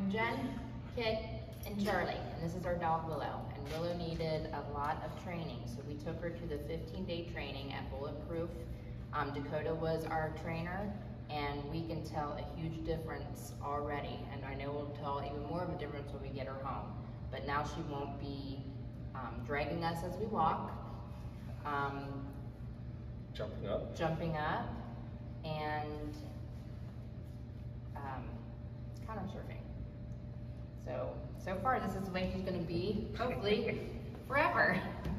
I'm Jen, Kit, and Charlie, and this is our dog Willow. And Willow needed a lot of training, so we took her to the 15-day training at Bulletproof. Dakota was our trainer, and we can tell a huge difference already. And I know we'll tell even more of a difference when we get her home. But now she won't be dragging us as we walk, jumping up, and couch surfing. So far this is the way she's going to be, hopefully, forever.